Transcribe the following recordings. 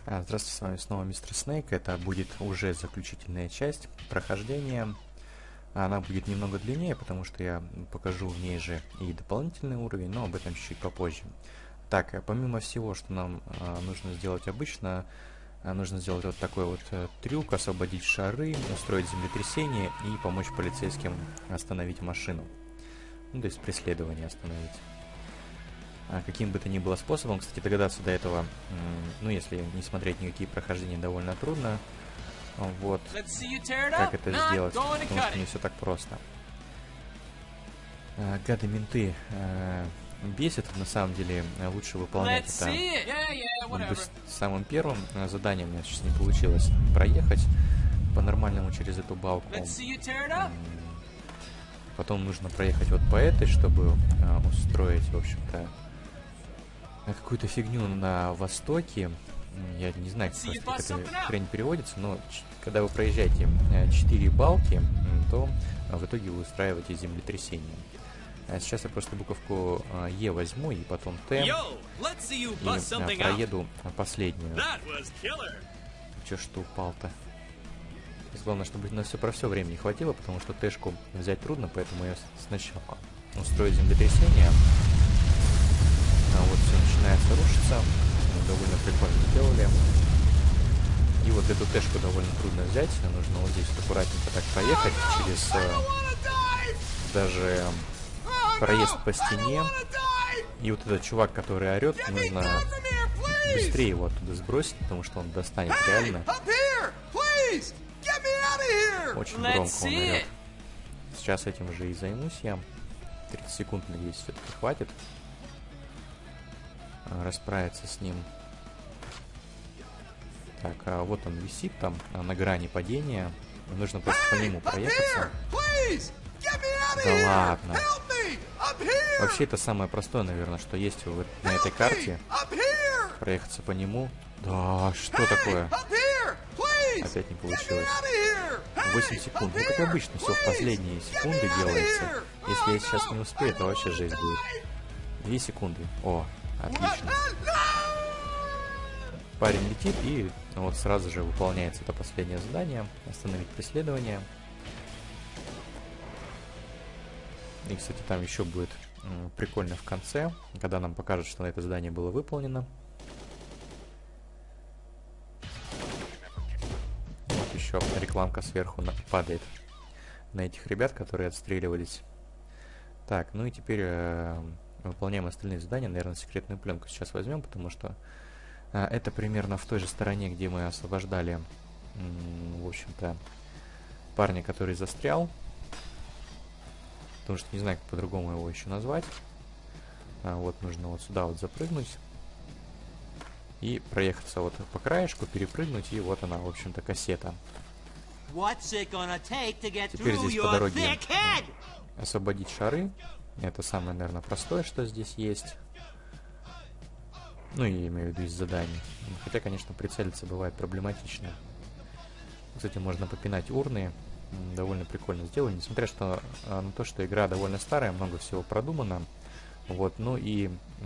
Здравствуйте, с вами снова Мистер Снейк. Это будет уже заключительная часть прохождения. Она будет немного длиннее, потому что я покажу в ней же и дополнительный уровень, но об этом чуть-чуть попозже. Так, помимо всего, что нам нужно сделать обычно, нужно сделать вот такой вот трюк, освободить шары, устроить землетрясение и помочь полицейским остановить машину. Ну, то есть преследование остановить. Каким бы то ни было способом, кстати, догадаться до этого, ну, если не смотреть никакие прохождения, довольно трудно. Вот, как это сделать, потому что не все так просто. Гады-менты бесят, на самом деле, лучше выполнять это самым первым заданием. У меня сейчас не получилось проехать по-нормальному через эту балку. Потом нужно проехать вот по этой, чтобы устроить, в общем-то, какую-то фигню на востоке. Я не знаю, как эта хрень переводится, но когда вы проезжаете 4 балки, то в итоге вы устраиваете землетрясение. Сейчас я просто буковку Е возьму, и потом Т, и проеду последнюю. Че ж ты упал-то? Главное, чтобы на все время не хватило, потому что Тэшку взять трудно, поэтому я сначала устрою землетрясение. Вот все начинается рушиться. Довольно прикольно сделали. И вот эту Тэшку довольно трудно взять. Нужно вот здесь вот аккуратненько так проехать через даже проезд по стене. И вот этот чувак, который орет, нужно быстрее его оттуда сбросить, потому что он достанет реально. Очень громко он орет. Сейчас этим же и займусь я. 30 секунд, надеюсь, все-таки хватит расправиться с ним. Так, вот он висит там на грани падения. Нужно просто по нему проехаться. Да ладно. Вообще это самое простое, наверное, что есть вот на этой карте. Проехаться по нему. Да, что такое? Опять не получилось. 8 секунд. Ну, как обычно, все в последние секунды делается. Если я сейчас не успею, то вообще жесть будет. 2 секунды. О, отлично. Парень летит, и вот сразу же выполняется это последнее задание. Остановить преследование. И, кстати, там еще будет прикольно в конце, когда нам покажут, что это задание было выполнено. Вот еще рекламка сверху падает на этих ребят, которые отстреливались. Так, ну и теперь выполняем остальные задания. Наверное, секретную пленку сейчас возьмем, потому что это примерно в той же стороне, где мы освобождали, в общем-то, парня, который застрял. Потому что не знаю, как по-другому его еще назвать. Вот нужно вот сюда вот запрыгнуть. И проехаться вот по краешку, перепрыгнуть, и вот она, в общем-то, кассета. Теперь здесь по дороге освободить шары. Это самое, наверное, простое, что здесь есть. Ну, я имею в виду из заданий. Хотя, конечно, прицелиться бывает проблематично. Кстати, можно попинать урны. Довольно прикольно сделано, несмотря на то, что игра довольно старая, много всего продумано. Вот, ну и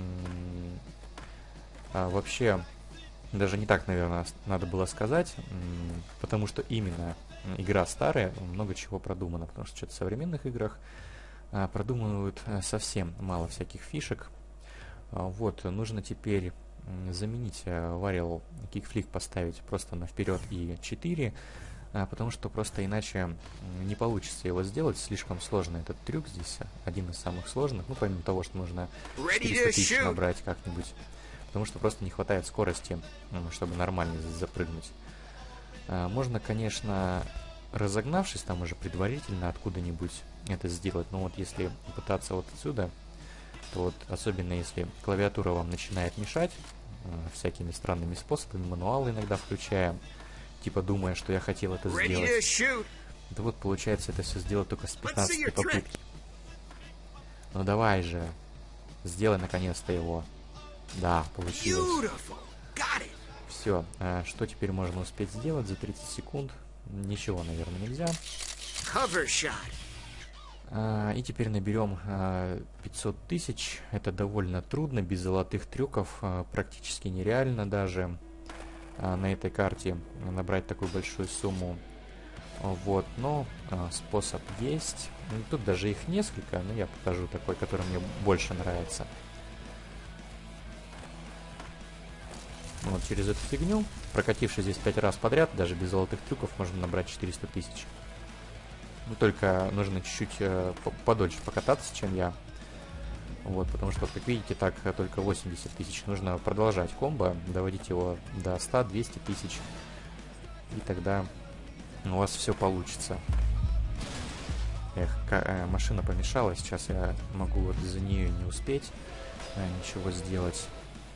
вообще, даже не так, наверное, надо было сказать, потому что именно игра старая, много чего продумано, потому что в современных играх продумывают совсем мало всяких фишек. Вот, нужно теперь заменить Varial Kickflip, поставить просто на вперед и 4, потому что просто иначе не получится его сделать. Слишком сложный этот трюк здесь, один из самых сложных. Ну, помимо того, что нужно 400 тысяч набрать как-нибудь, потому что просто не хватает скорости, чтобы нормально здесь запрыгнуть. Можно, конечно, разогнавшись там уже предварительно откуда-нибудь это сделать, но вот если пытаться вот отсюда, то вот особенно если клавиатура вам начинает мешать всякими странными способами, мануалы иногда включая, типа думая, что я хотел это сделать. Да вот получается это все сделать только с 15 попытки. Ну давай же, сделай наконец-то его. Да, получилось. Все, что теперь можно успеть сделать за 30 секунд? Ничего, наверное, нельзя. И теперь наберем 500 тысяч. Это довольно трудно, без золотых трюков, практически нереально даже. на этой карте набрать такую большую сумму. Вот, но способ есть. Тут даже их несколько, но я покажу такой, который мне больше нравится. Вот через эту фигню, прокатившись здесь 5 раз подряд, даже без золотых трюков, можно набрать 400 тысяч. Ну, только нужно чуть-чуть подольше покататься, чем я. Вот, потому что, как видите, так только 80 тысяч. Нужно продолжать комбо, доводить его до 100-200 тысяч. И тогда у вас все получится. Эх, машина помешала. Сейчас я могу вот из-за нее не успеть ничего сделать.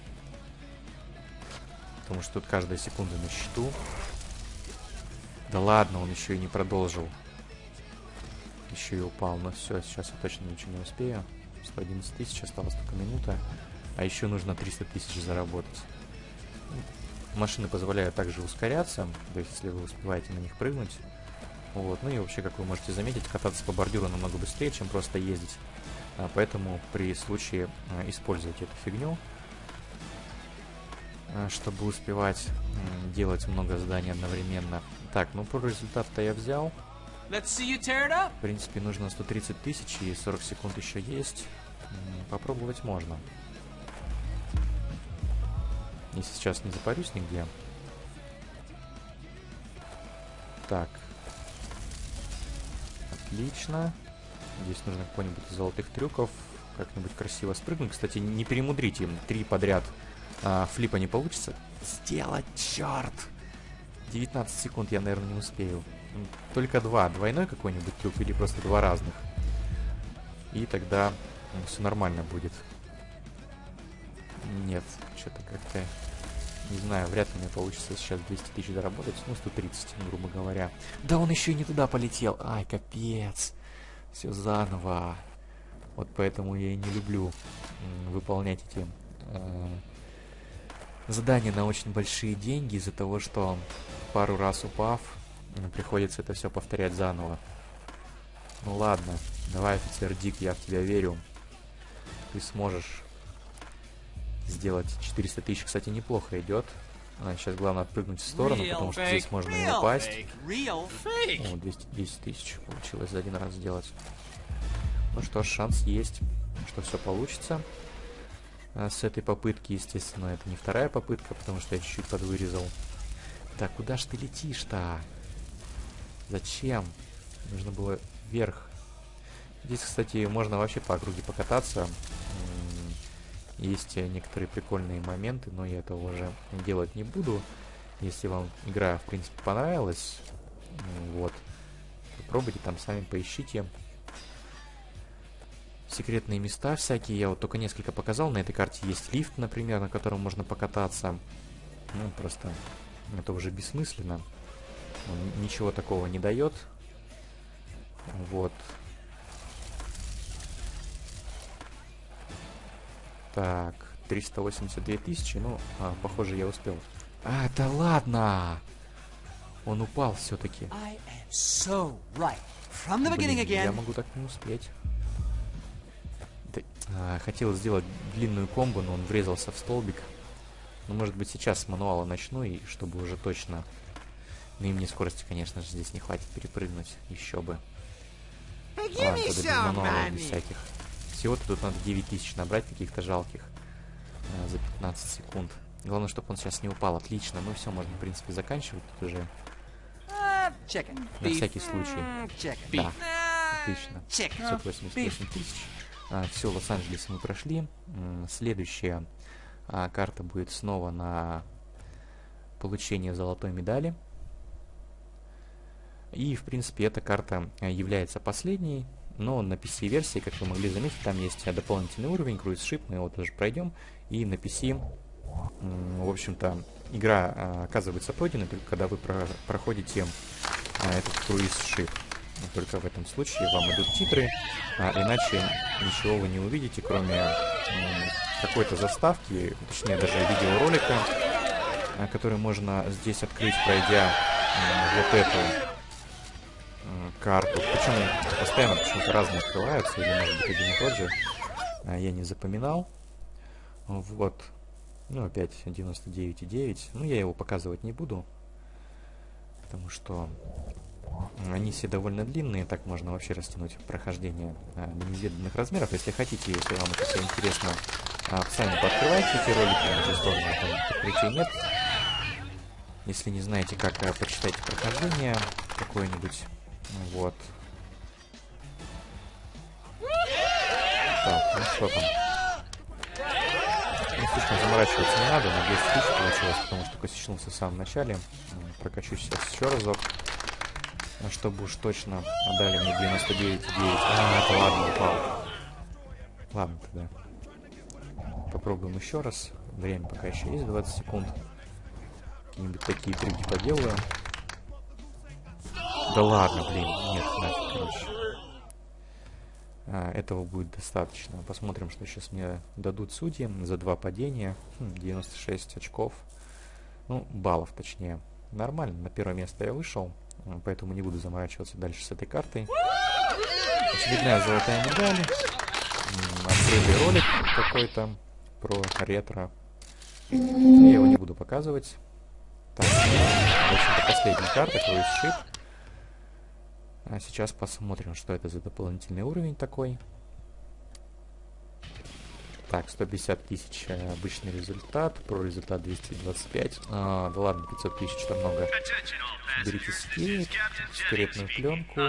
Потому что тут каждая секунда на счету. Да ладно, он еще и не продолжил. Еще и упал. Но все, сейчас я точно ничего не успею. 111 тысяч, осталась только минута. А еще нужно 300 тысяч заработать. Машины позволяют также ускоряться, то есть если вы успеваете на них прыгнуть. Вот. Ну и вообще, как вы можете заметить, кататься по бордюру намного быстрее, чем просто ездить. Поэтому при случае используйте эту фигню, чтобы успевать делать много заданий одновременно. Так, ну про результат-то я взял. В принципе, нужно 130 тысяч и 40 секунд еще есть. Попробовать можно. Если сейчас не запарюсь нигде. Так. Отлично. Здесь нужно какой-нибудь из золотых трюков. Как-нибудь красиво спрыгнуть. Кстати, не перемудрите. 3 подряд флипа не получится. Сделать, черт! 19 секунд я, наверное, не успею. Только 2. Двойной какой-нибудь трюк или просто 2 разных. И тогда все нормально будет. Нет, что-то как-то... Не знаю, вряд ли мне получится сейчас 200 тысяч заработать. Ну, 130, грубо говоря. Да он еще и не туда полетел. Ай, капец. Все заново. Вот поэтому я и не люблю выполнять эти задания на очень большие деньги. Из-за того, что пару раз упав, приходится это все повторять заново. Ну ладно. Давай, офицер Дик, я в тебя верю. Ты сможешь сделать 400 тысяч. Кстати, неплохо идет. Сейчас главное отпрыгнуть в сторону, потому что здесь можно и упасть. О, 210 тысяч получилось за один раз сделать. Ну что ж, шанс есть, что все получится. С этой попытки, естественно, это не вторая попытка, потому что я чуть-чуть подвырезал. Так, куда ж ты летишь-то? Зачем? Нужно было вверх. Здесь, кстати, можно вообще по округе покататься. Есть некоторые прикольные моменты, но я этого уже делать не буду. Если вам игра, в принципе, понравилась, вот, попробуйте там сами, поищите. Секретные места всякие, я вот только несколько показал. На этой карте есть лифт, например, на котором можно покататься. Ну, просто это уже бессмысленно. Он ничего такого не дает. Вот. Так, 382 тысячи, ну, похоже, я успел. Да ладно! Он упал все-таки. Блин, я могу так не успеть. Хотел сделать длинную комбо, но он врезался в столбик. Ну, может быть, сейчас с мануала начну, и чтобы уже точно... Ну, и мне скорости, конечно же, здесь не хватит перепрыгнуть. Еще бы. Ладно, тогда без мануала, без всяких. Всего-то тут надо 9000 набрать, каких-то жалких. За 15 секунд. Главное, чтобы он сейчас не упал. Отлично. Ну все, можно, в принципе, заканчивать тут уже. На всякий случай. Да. Отлично. 588 тысяч. Все, Лос-Анджелес мы прошли. Следующая карта будет снова на получение золотой медали. И, в принципе, эта карта является последней. Но на PC-версии, как вы могли заметить, там есть дополнительный уровень, круиз-шип, мы его тоже пройдем. И на PC, в общем-то, игра оказывается пройдена только когда вы проходите этот круиз-шип. Только в этом случае вам идут титры, иначе ничего вы не увидите, кроме какой-то заставки, точнее даже видеоролика, который можно здесь открыть, пройдя вот эту карту. Причем постоянно почему-то разные открываются, или может быть один и тот же. Я не запоминал. Вот. Ну, опять 99,9. Ну, я его показывать не буду, потому что они все довольно длинные, так можно вообще растянуть прохождение до неизведанных размеров. Если хотите, если вам это все интересно, сами пооткрывайте эти ролики, на сторону там прикрытия нет. Если не знаете, как, почитайте прохождение какое-нибудь. Вот. Так, ну что там? Ну, слишком заморачиваться не надо, на 200 тысяч получилось, потому что косячнулся в самом начале. Прокачусь сейчас еще разок, чтобы уж точно отдали мне 99,9. Это ладно, упал. Ладно тогда. Попробуем еще раз. Время пока еще есть 20 секунд. Какие-нибудь такие трюки поделаю. Да ладно, блин. Нет, нафиг, короче. Этого будет достаточно. Посмотрим, что сейчас мне дадут судьи за 2 падения. 96 очков. Ну, баллов точнее. Нормально, на первое место я вышел. Поэтому не буду заморачиваться дальше с этой картой. Очередная золотая медаль. Открытый ролик какой-то про ретро. Я его не буду показывать. Так, в общем-то, последняя карта, круиз шип. А сейчас посмотрим, что это за дополнительный уровень такой. Так, 150 тысяч обычный результат, про результат 225. Да ладно, 500 тысяч это много. Берите скейт, секретную пленку,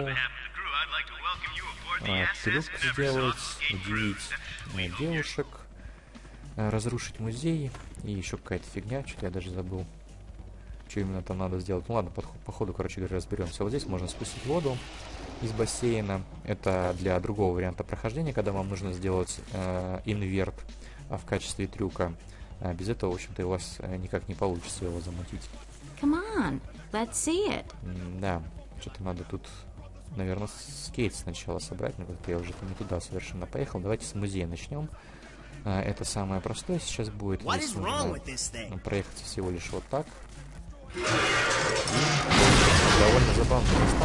трюк сделать, удивить девушек, разрушить музей и еще какая-то фигня, что-то я даже забыл. Что именно там надо сделать. Ну ладно, по ходу, короче говоря, разберемся. Вот здесь можно спустить воду из бассейна. Это для другого варианта прохождения, когда вам нужно сделать инверт в качестве трюка. Без этого, в общем-то, у вас никак не получится его замутить. Come on, let's see it. Да, что-то надо тут, наверное, скейт сначала собрать. Но как-то я уже не туда совершенно поехал. Давайте с музея начнем. Это самое простое сейчас будет. Здесь нужно проехать всего лишь вот так. И довольно забавно места.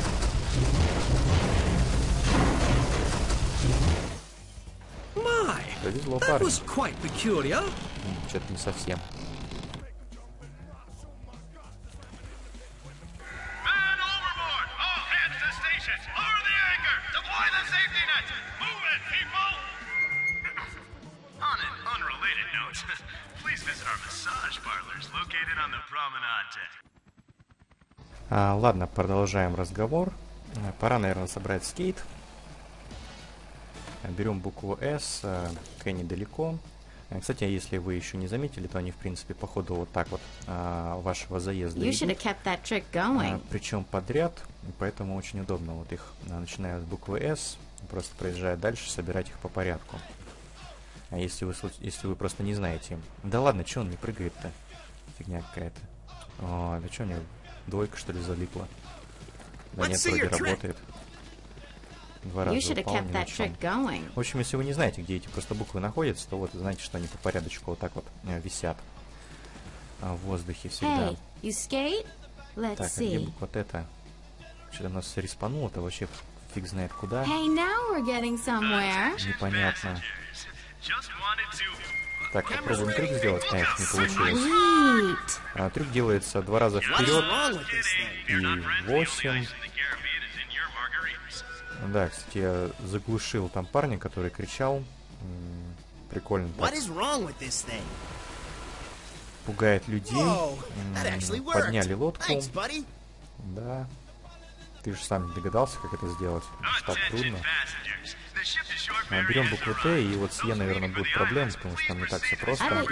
Повезло парню. Что-то не совсем. Ладно, продолжаем разговор. Пора, наверное, собрать скейт. Берем букву S, К недалеко. Кстати, если вы еще не заметили, то они, в принципе, по ходу вот так вот вашего заезда идут. Причем подряд, поэтому очень удобно вот их, начиная с буквы S, просто проезжая дальше, собирать их по порядку. А если вы просто не знаете. Да ладно, что он не прыгает-то? Фигня какая-то. О, да что у него? Двойка, что ли, залипла? Да нет, вроде работает. 2 раза упал, ни на чем. В общем, если вы не знаете, где эти просто буквы находятся, то вот знаете, что они по порядочку вот так вот висят в воздухе всегда. Так, а где буква Т-то? Что-то у нас респануло-то вообще фиг знает куда. Непонятно. Так, попробуем трюк сделать. Конечно, не получилось. Трюк делается 2 раза вперед и 8. Да, кстати, я заглушил там парня, который кричал. Прикольно так. Пугает людей. Подняли лодку. Да. Ты же сам не догадался, как это сделать. Так трудно. Берем букву Т, и вот с Е, наверное, будут проблемы, потому что там не так все просто.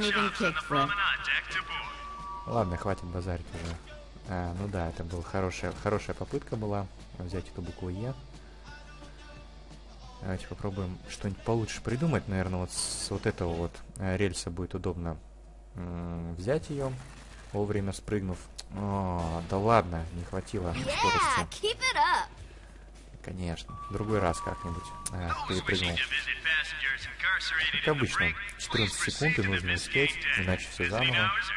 Ладно, хватит базарить уже. Ну да, это была хорошая попытка была взять эту букву Е. Давайте попробуем что-нибудь получше придумать. Наверное, вот с вот этого вот рельса будет удобно взять ее, вовремя спрыгнув. О, да ладно, не хватило скорости. Конечно, в другой раз как-нибудь перепрыгнул. Как обычно, 14 секунд и нужно успеть, иначе все заново.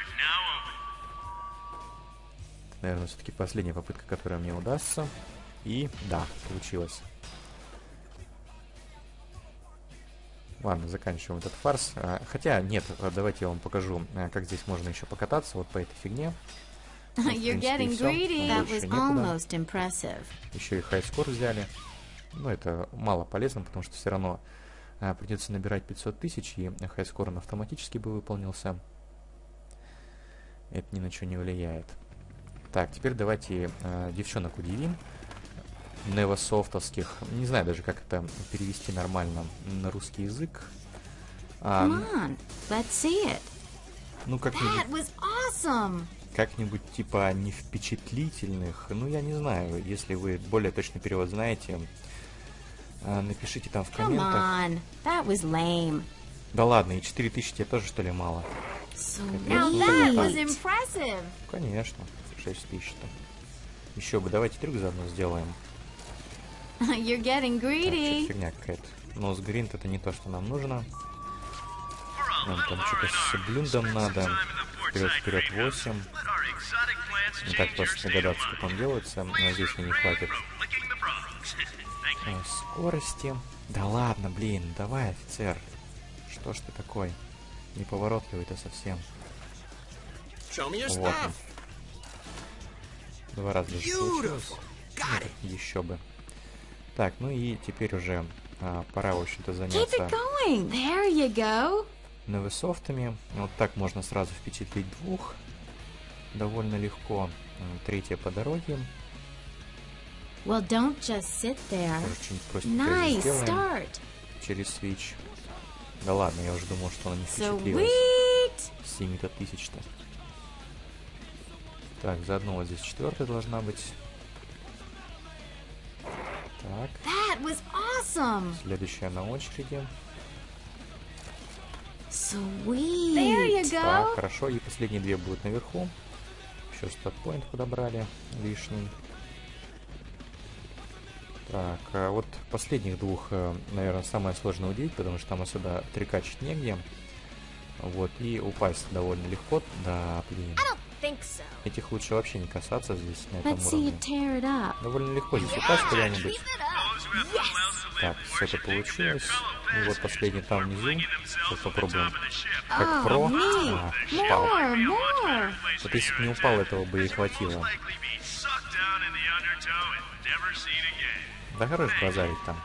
Это, наверное, все-таки последняя попытка, которая мне удастся. И да, получилось. Ладно, заканчиваем этот фарс. Хотя, нет, давайте я вам покажу, как здесь можно еще покататься вот по этой фигне. Ну, в You're принципе, и getting всё. greedy. Нам That больше was некуда. almost impressive. Еще и хайскор взяли. Но это мало полезно, потому что все равно придется набирать 500 тысяч, и хайскор он автоматически бы выполнился. Это ни на что не влияет. Так, теперь давайте девчонок удивим. Невософтовских. Не знаю даже, как это перевести нормально на русский язык. Come on, let's see it. Ну, That was awesome. как-нибудь типа не впечатлительных. Ну, я не знаю. Если вы более точный перевод знаете, напишите там в Come комментах. on, that was lame. Да ладно, и 4000 тебе тоже, что ли, мало? Now that was Sweet. impressive. Конечно, 6000-то. Еще бы, давайте трюк заодно сделаем. You're getting Так, что-то greedy. фигня какая-то. Нос гринт это не то, что нам нужно. Нам там что-то с блюндом надо. Вперед, 8. Не так просто догадаться, как он делается. Но здесь мне не хватит скорости. Да ладно, блин, давай, офицер. Что ж ты такой? Неповоротливый-то совсем. Вот он. 2 раза даже получилось. Еще бы. Так, ну и теперь уже пора, в общем-то, Keep заняться it going. There you go. невесофтами. Вот так можно сразу впечатлить 2. Довольно легко. 3 по дороге. Well, don't just sit there. Тоже что-нибудь простенькое Nice сделаем start. через свич. Да ладно, я уже думал, что она не впечатлилась. Sweet. С 7-то тысяч-то. Так, заодно вот здесь 4 должна быть. Так, That was awesome. следующая на очереди. Sweet. There you Так, go. хорошо. И последние 2 будут наверху. Еще стат-поинт подобрали лишний. Так, а вот последних 2, наверное, самое сложное удивить, потому что там особо трикачить негде. Вот, и упасть довольно легко. Да, блин. Think so. Этих лучше вообще не касаться здесь, на этом Let's see you уровне. tear it up. Довольно легко здесь упасть куда-нибудь. Keep it up. Yes. Так, все это получилось. И вот последний там внизу. Сейчас попробуем. Oh, Как про. neat. Упал. More. Вот если бы не упал, этого бы и хватило. Да хорош базарить там.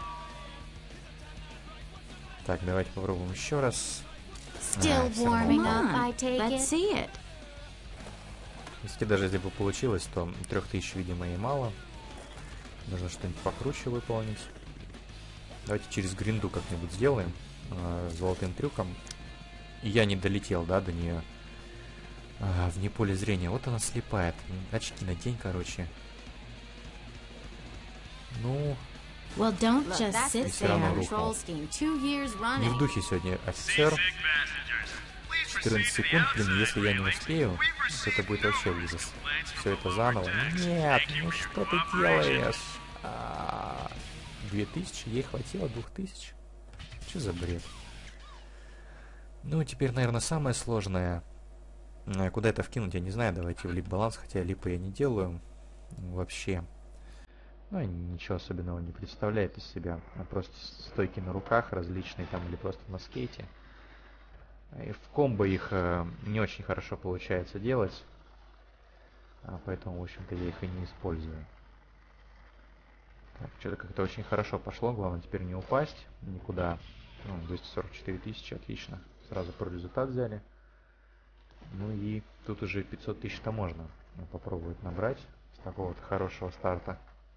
Так, давайте попробуем еще раз. Still всё равно warming упал. up, I take it. Let's see it. Если даже если бы получилось, то 3000, видимо, и мало. Нужно что-нибудь покруче выполнить. Давайте через гринду как-нибудь сделаем. Золотым трюком. И я не долетел, да, до нее. Вне поля зрения. Вот она слепая. Очки надень, короче. Ну, Well, don't Look, just that's sit the всё равно there. рухнул. control scheme. 2 years Не в running. духе сегодня офицер. 14 секунд, блин, если я не успею, то это будет вообще ужас. Все это заново. Нет, ну что ты делаешь? 2000, ей хватило 2000? Что за бред? Ну, теперь, наверное, самое сложное. Куда это вкинуть, я не знаю. Давайте в лип-баланс, хотя липа я не делаю вообще. Ну, ничего особенного не представляет из себя. Просто стойки на руках различные там или просто на скейте. И в комбо их не очень хорошо получается делать. Поэтому, в общем-то, я их и не использую. Так, что-то как-то очень хорошо пошло. Главное теперь не упасть никуда. 244 тысячи, отлично. Сразу про результат взяли. Ну и тут уже 500 тысяч-то можно попробовать набрать с такого вот хорошего старта.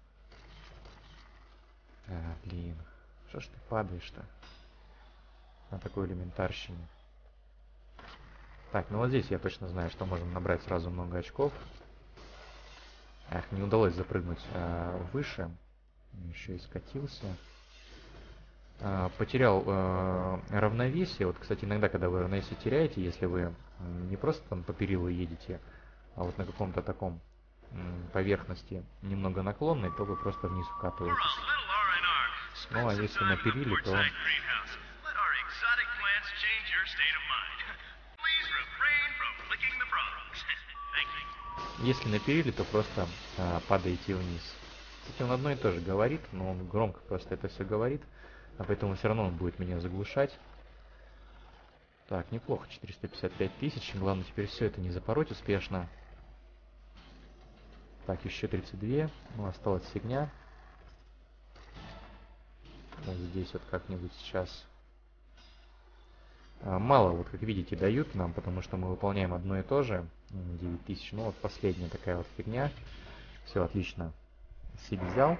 Блин. Что ж ты падаешь-то? На такой элементарщине. Так, ну вот здесь я точно знаю, что можем набрать сразу много очков. Эх, не удалось запрыгнуть выше. Еще и скатился. Потерял равновесие. Вот, кстати, иногда, когда вы равновесие теряете, если вы не просто там по перилу едете, а вот на каком-то таком поверхности немного наклонной, то вы просто вниз укатываетесь. Ну, а если на периле, то... Если на периле, то просто падаете вниз. Кстати, он одно и то же говорит, но он громко просто это все говорит, а поэтому все равно он будет меня заглушать. Так, неплохо, 455 тысяч. Главное теперь все это не запороть успешно. Так, еще 32. Ну, осталась фигня. Вот здесь вот как-нибудь сейчас. Мало, вот как видите, дают нам, потому что мы выполняем одно и то же. 9000. Ну вот последняя такая вот фигня. Все, отлично. Сик взял.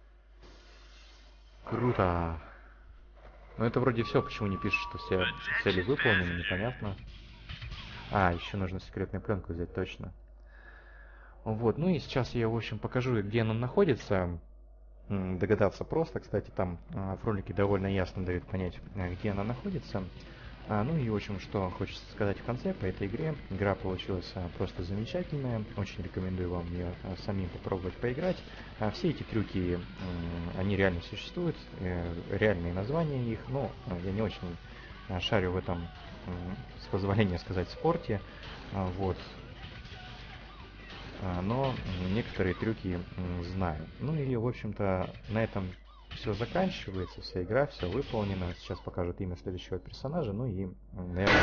Круто. Но это вроде все, почему не пишет, что все цели выполнены, непонятно. А, еще нужно секретную пленку взять, точно. Вот, ну и сейчас я, в общем, покажу, где она находится. Догадаться просто, кстати, там в ролике довольно ясно дают понять, где она находится. Ну и, в общем, что хочется сказать в конце по этой игре. Игра получилась просто замечательная. Очень рекомендую вам ее самим попробовать поиграть. Все эти трюки, они реально существуют. Реальные названия их. Но я не очень шарю в этом, с позволения сказать, спорте. Вот. Но некоторые трюки знаю. Ну и, в общем-то, на этом все заканчивается, вся игра, все выполнено. Сейчас покажут имя следующего персонажа, ну и, наверное,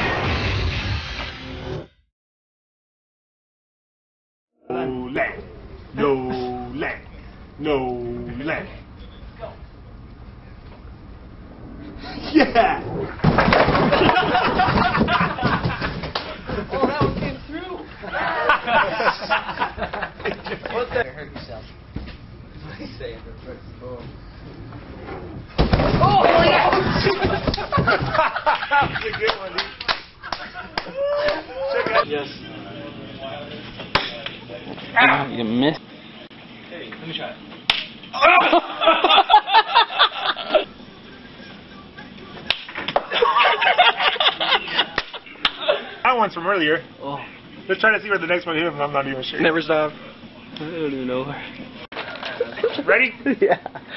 No lag. No lag. No lag. Yeah! Oh, that one came through. What's that? Hurt yourself. What are you saying? Oh, yeah! That's a good one, dude. Check it out. Yes. You missed. Hey, let me try it. That one's from earlier. Oh. Let's try to see where the next one is, and I'm not even sure. Never stop. I don't even know where. Ready? Yeah.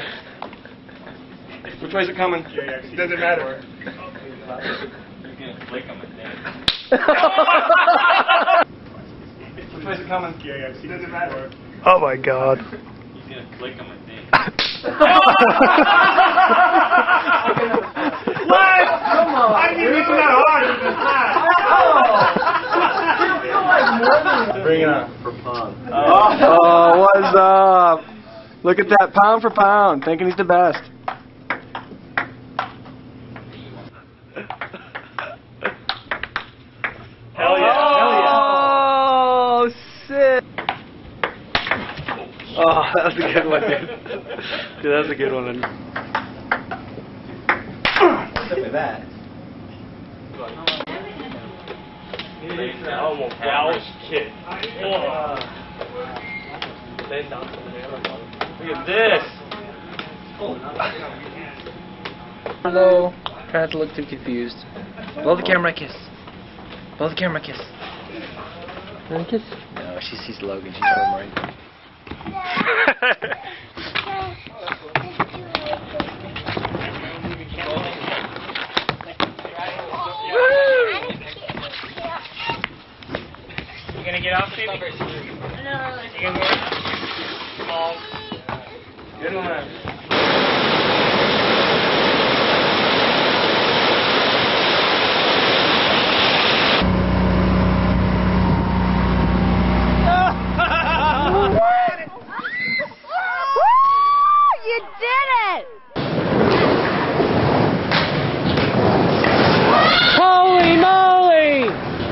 Which way's it coming? It doesn't matter. Which way's it coming? It doesn't matter. Oh my God. He's gonna click on my thing. What? Come on. I didn't even that hard. Bring it on. For fun. Oh, what's up? Look at that, pound for pound, thinking he's the best. Hell yeah. Oh, sick. Oh, that was a good one, dude. Dude, that was a good one. Look at that. Oh, Dallas kid. Look at this. Hello. Try not to look too confused. Blow the camera, kiss. Blow the camera, kiss. Want a kiss? No, she sees Logan. She's home right. You gonna get off, baby? No. You gonna go? Come on. Good one. You did it! Holy moly!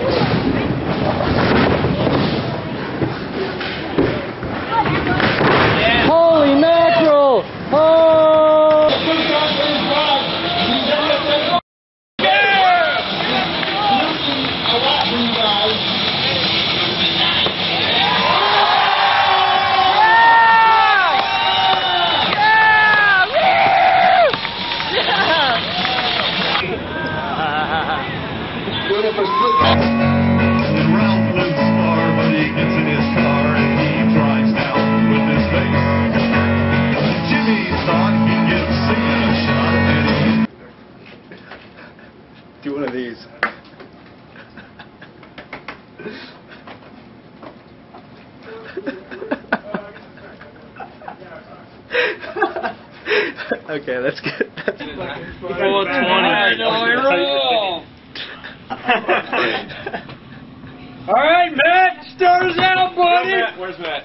Holy mackerel! Oh! And Ralph lives far, but he gets in his car and he drives down with his face. Jimmy thought he'd give singing a shot, and he... Do one of these. Okay, that's good. 420. All right, Matt, start us out, buddy. Where's Matt?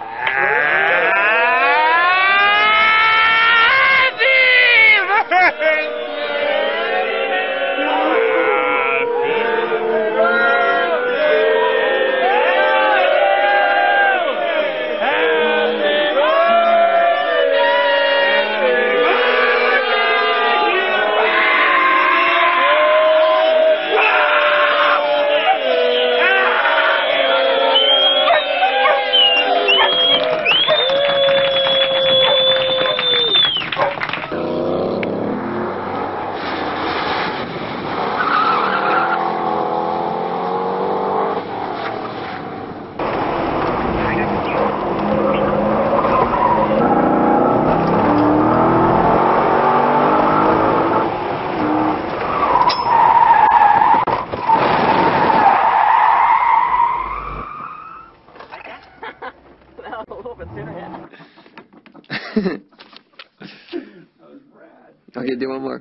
Okay, do one more.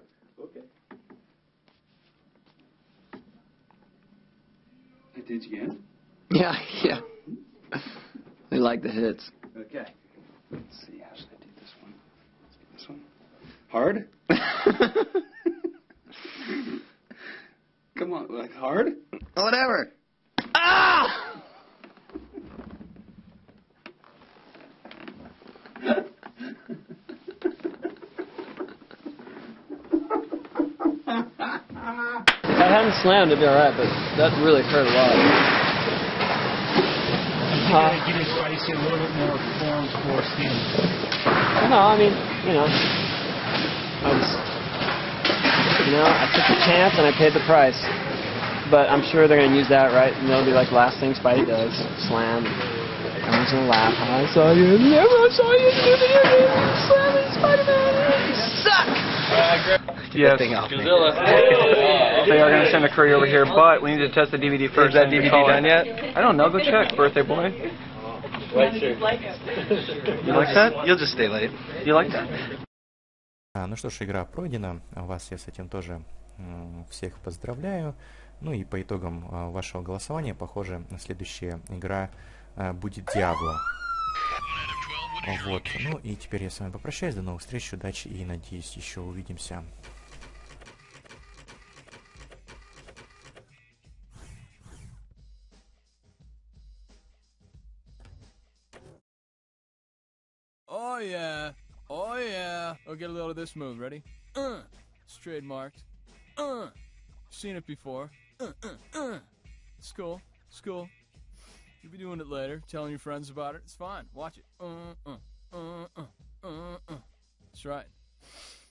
I did you again? Yeah, yeah. They like the hits. Okay. Let's see, how should I do this one? Let's do this one. Hard? Come on, like hard? Whatever. Ah! If I hadn't slammed, it'd be alright, but that really hurt a lot. Give your spicy a little bit more forms for steam. No, I mean, I took the chance and I paid the price. But I'm sure they're going to use that, right? And that'll be like the last thing Spidey does. Slam. Everyone's going to laugh. I saw you. Everyone saw you in the new video game. Slamming Spider-Man. You suck! Yes, Godzilla. they are going to send a courier over here, but we need to test the DVD first. Is that DVD done yet? I don't know. Go check, birthday boy. White shirt. You like that? You'll just stay late. You like that? Ну что ж, игра пройдена. Вас я с этим тоже всех поздравляю. Ну и по итогам вашего голосования, похоже, следующая игра будет Diablo. Вот. Ну и теперь я с вами попрощаюсь. До новых встреч, удачи и надеюсь, еще увидимся. Oh yeah. Oh yeah. I'll get a little of this move. Ready? It's trademarked. Seen it before. It's cool. It's cool. You'll be doing it later, telling your friends about it. It's fine. Watch it. That's right.